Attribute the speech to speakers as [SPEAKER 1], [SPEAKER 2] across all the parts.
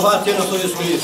[SPEAKER 1] Louvado seja nosso Jesus Cristo.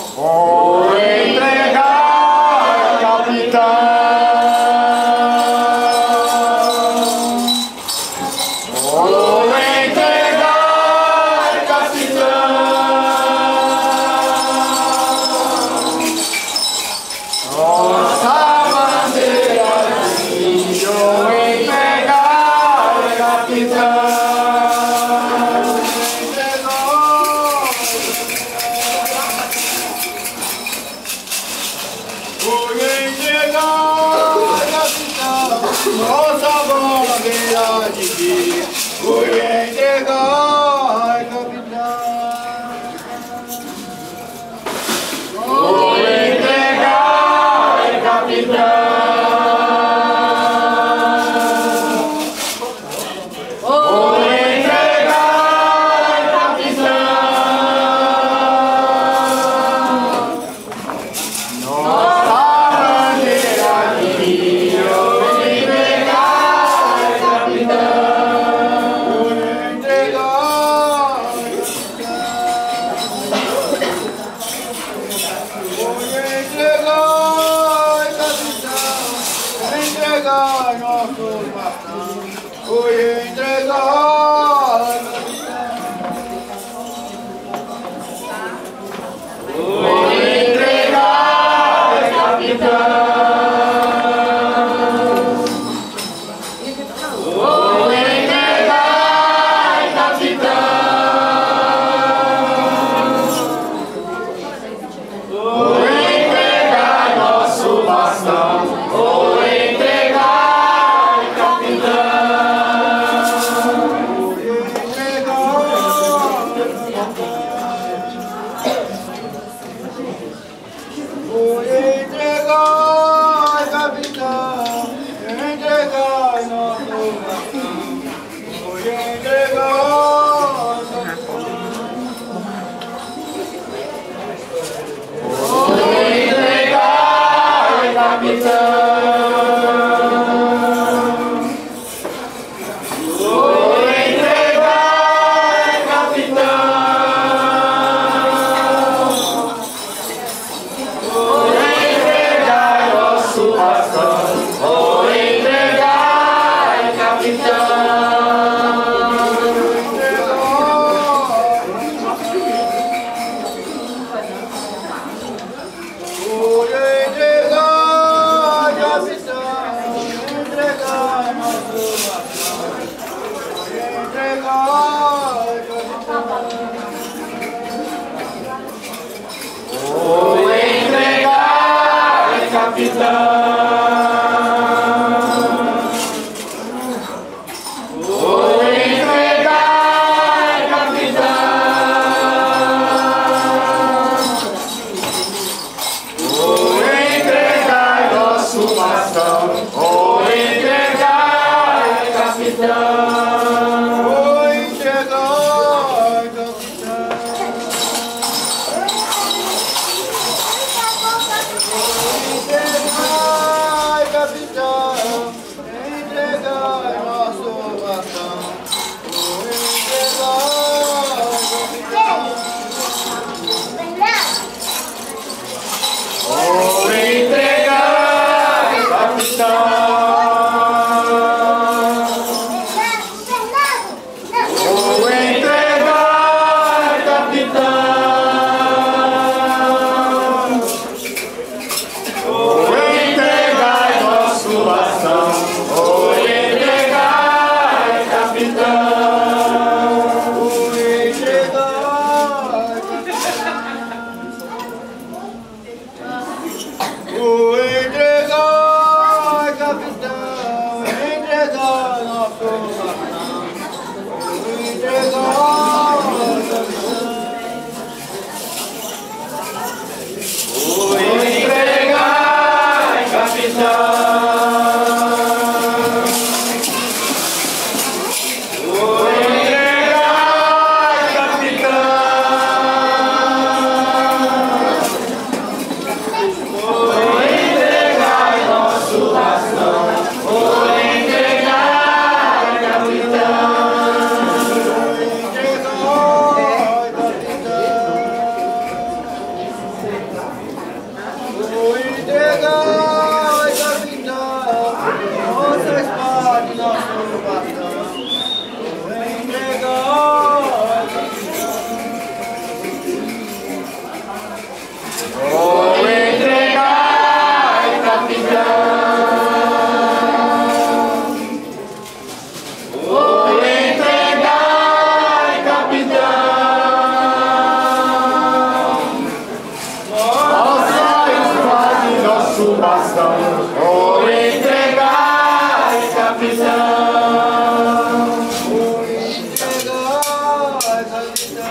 [SPEAKER 2] Vou entregar, capitão.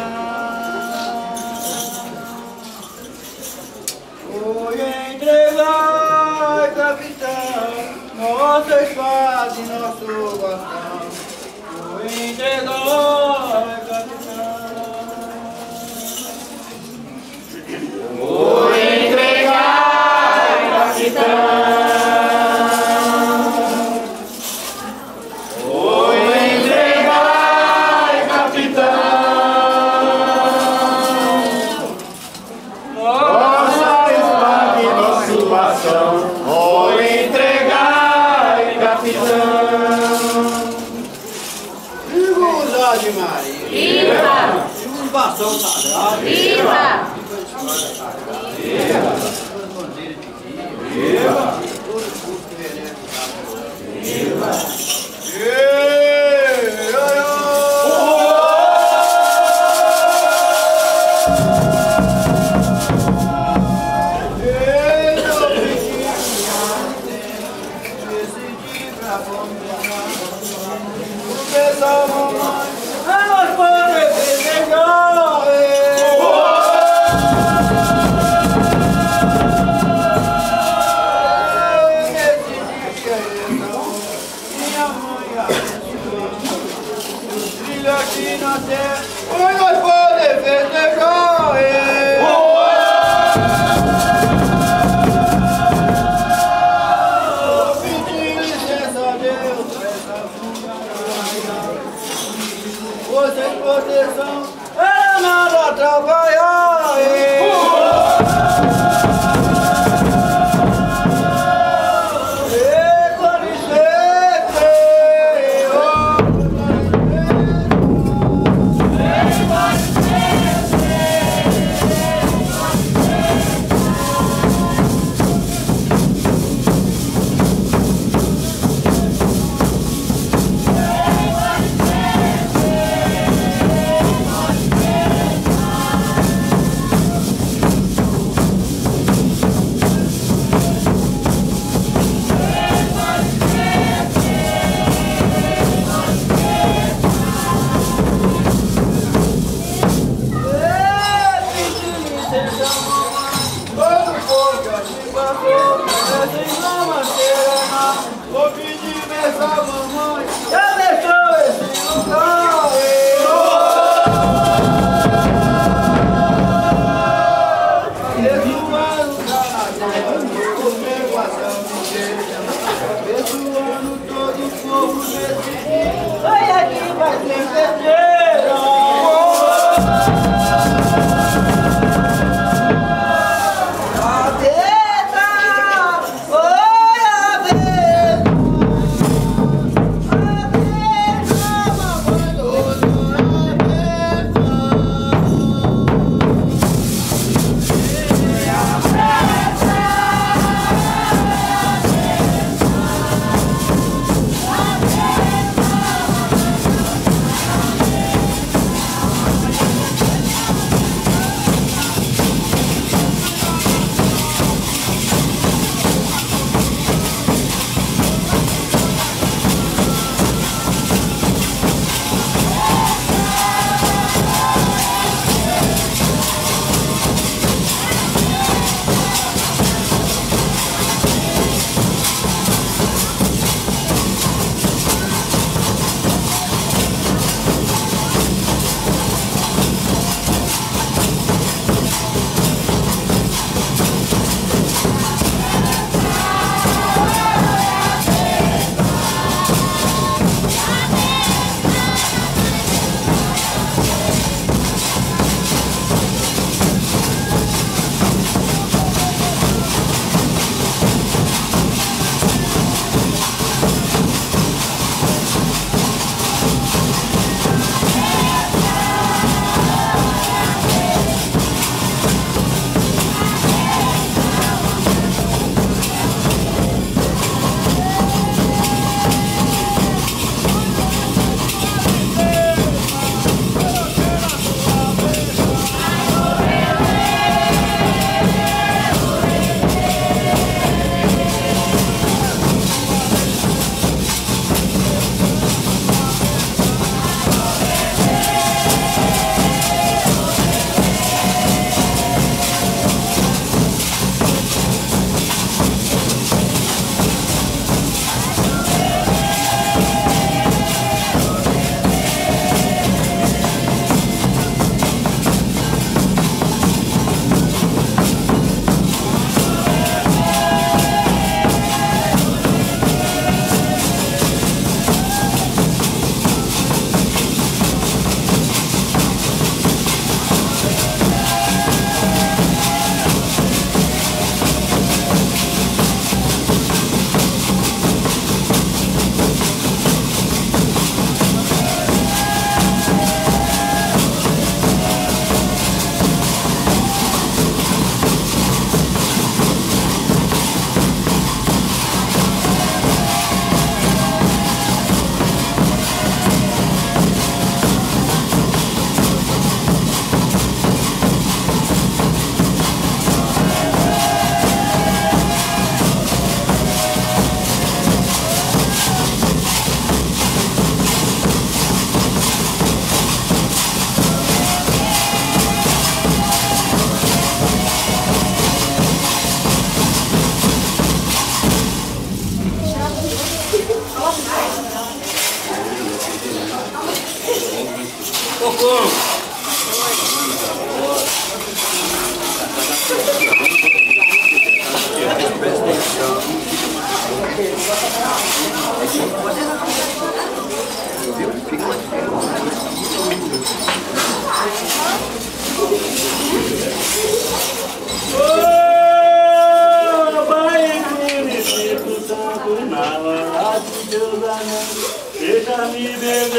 [SPEAKER 1] Vou entregar, capitão, nossa espada e nosso bastão. Vou entregar, capitão. Vou entregar, capitão. Vou entregar, capitão. Viva de Maria! Viva! Viva o bastão sagrado! Viva! Viva! Viva! Viva! Aqui na terra, oi, nós podemos festejar, pedir licença a Deus, essa funcionária, sem proteção, ela nada atrapalhar, vou pedir benção à mamãe, que abençoe esse lugar. Abençoando cada dia, comigo até o dia. Abençoando todo o povo desse dia. Sai aqui, vai ter festeira.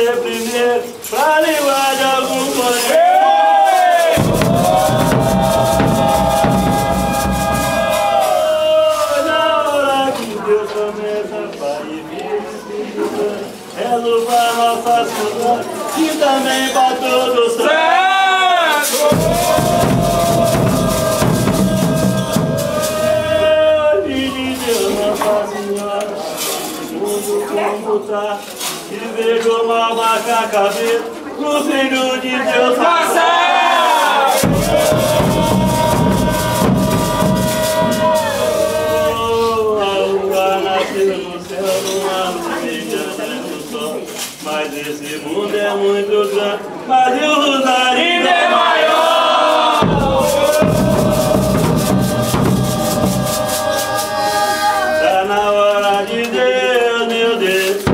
[SPEAKER 1] ser primeiro pra livrar de algum poder. Na hora que Deus começa pra ir rezo pra nossa cidade e também pra todo o céu. E vejo uma vaca cabeça no Filho de Deus. A lua nasceu no céu, numa luz brilhante no sol. Mas esse mundo é muito grande, mas o Rosarinho é maior. Tá na hora de Deus, meu Deus.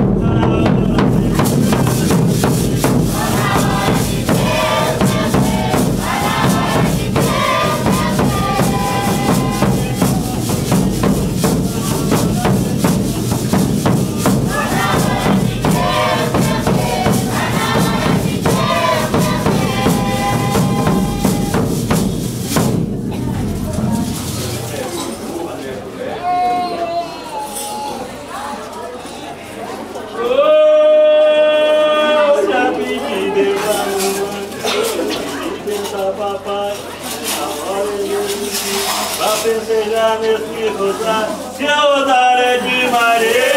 [SPEAKER 1] Papai, pra festejar nesse rosário, que a rosário é de Maria.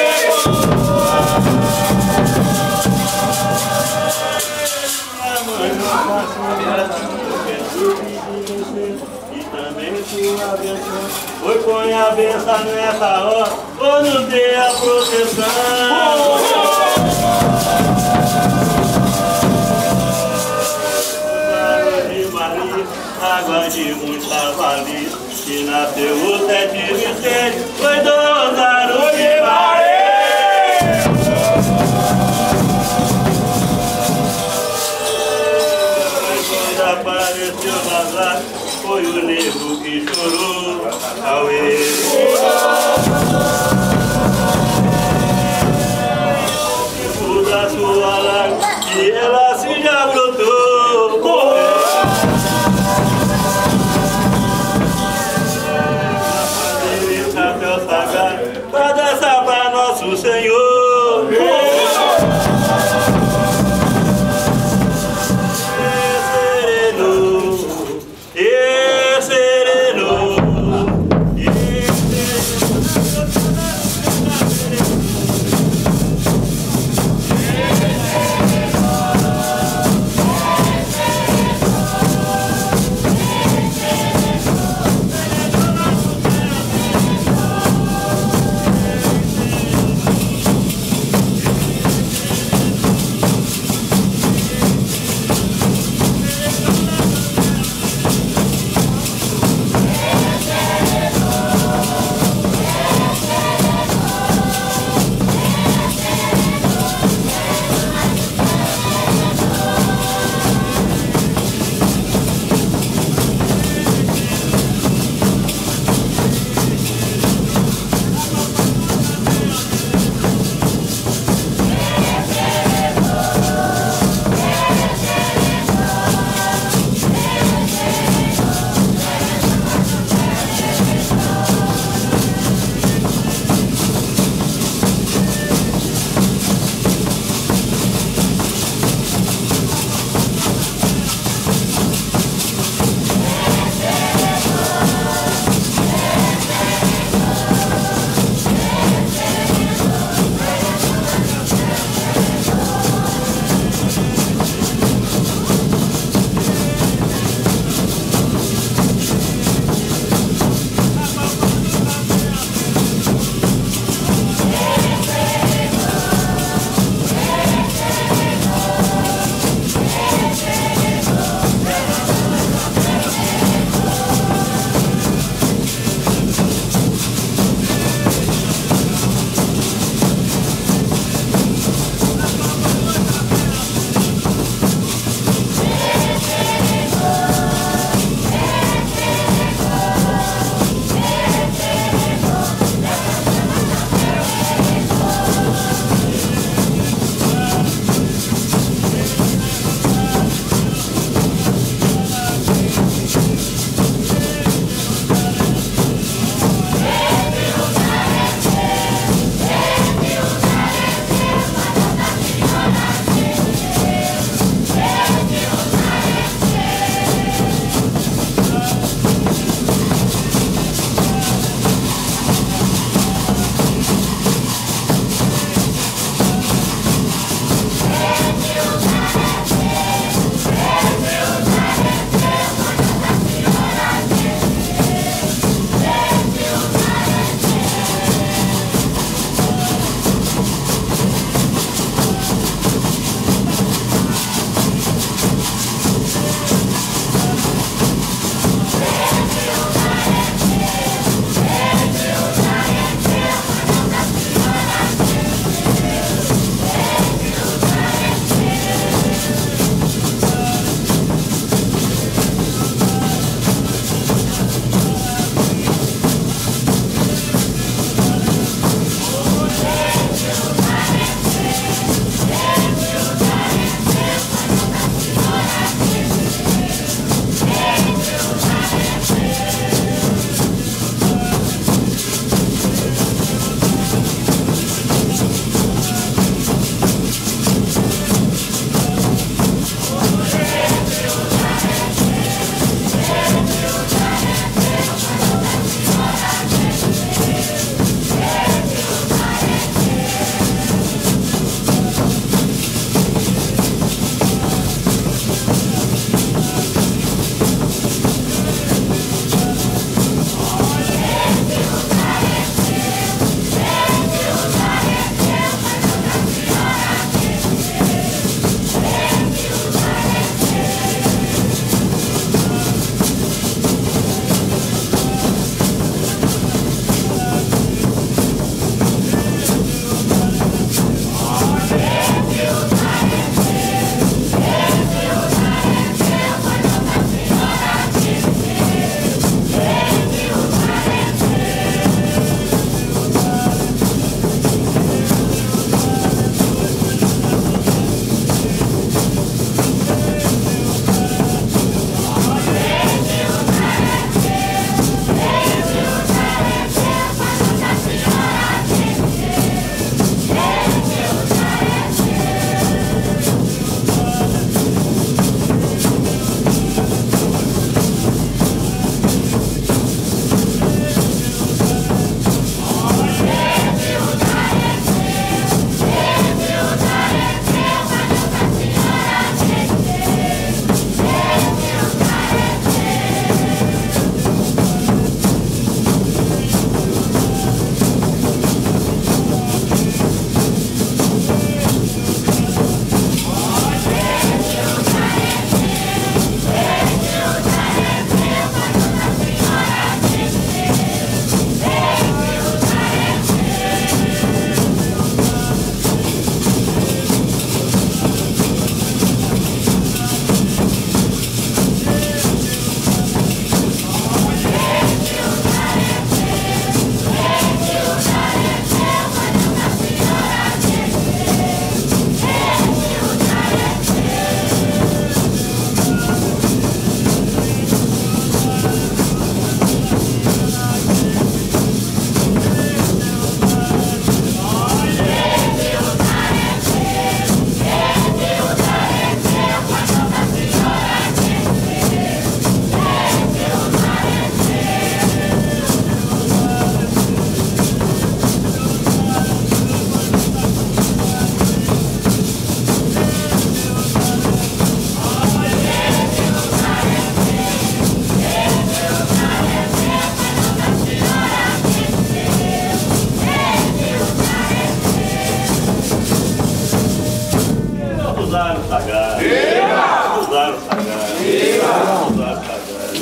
[SPEAKER 1] Minha mãe não faço e também sua bênção. Oi, põe a bênção nessa hora, ou nos dê a proteção. Água de muita valia, que nasceu o 7 de setembro, foi do Rosário de Maria. Quando apareceu o Rosário, foi o negro que chorou. Auê. Muda sua lágrima, e ela se já brotou. Pra dançar pra nosso Senhor. Sereno, sereno.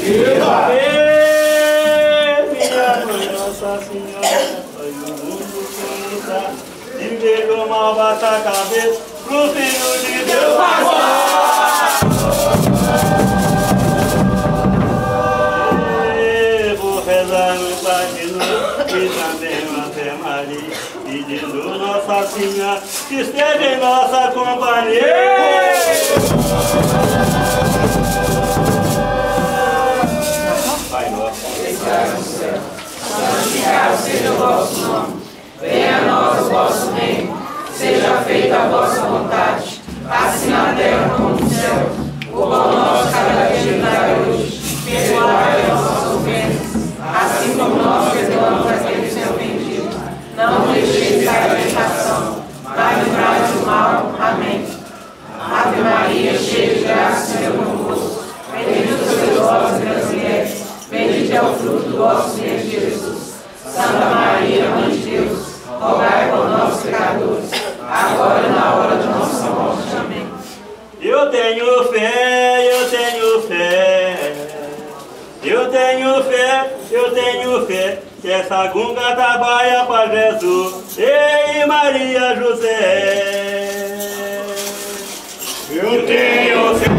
[SPEAKER 1] Viva! Minha mãe, Nossa Senhora, foi o mundo que está. E veio mal bater a cabeça pro Filho de Deus passar. Vou rezar no Pai de Luz e também no Ave Maria, pedindo Nossa Senhora que esteja em nossa companhia. Pai nosso, que estás no céu, santificado seja o vosso nome. Venha a nós o vosso reino, seja feita a vossa vontade, assim na terra como no céu. O pão nosso cada dia nos dai hoje, perdoai as nossas ofensas, assim como nós perdoamos aqueles que têm ofendido. Não nos deixeis cair em tentação, mas livrai-nos do mal. Amém. Ave Maria, cheia de graça, o Senhor é convosco. Bendita sois vós entre as mulheres, bendito é o fruto do vosso ventre, Jesus. Santa Maria, Mãe de Deus, rogai por nós, pecadores, agora e na hora de nossa morte. Amém. Eu tenho fé, eu tenho fé, eu tenho fé, eu tenho fé, que essa gunga trabalha para Jesus. Ei, Maria José, eu tenho fé.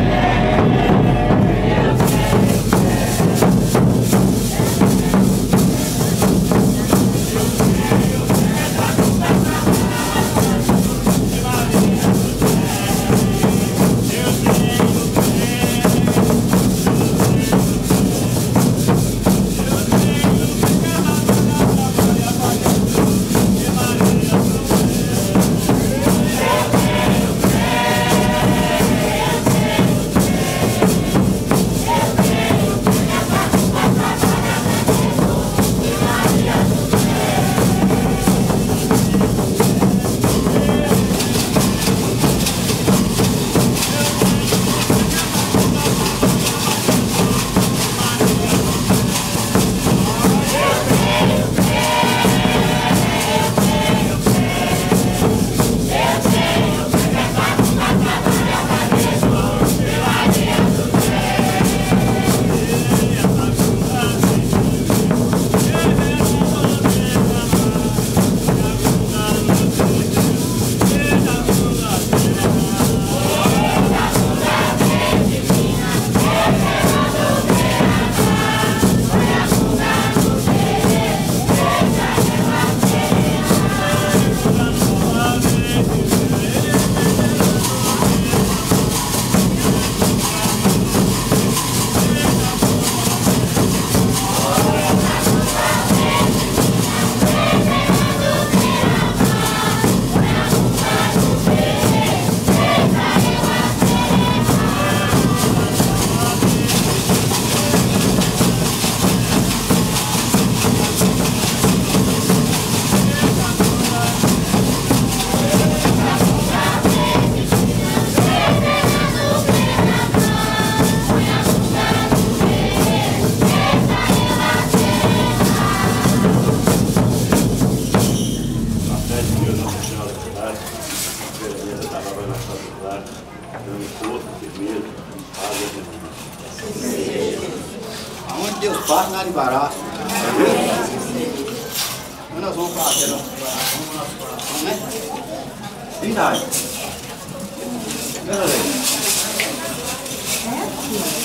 [SPEAKER 2] Aonde Deus faz, nada embaraça. Quando nós vamos fazer nosso coração, né? Verdade. Verdade.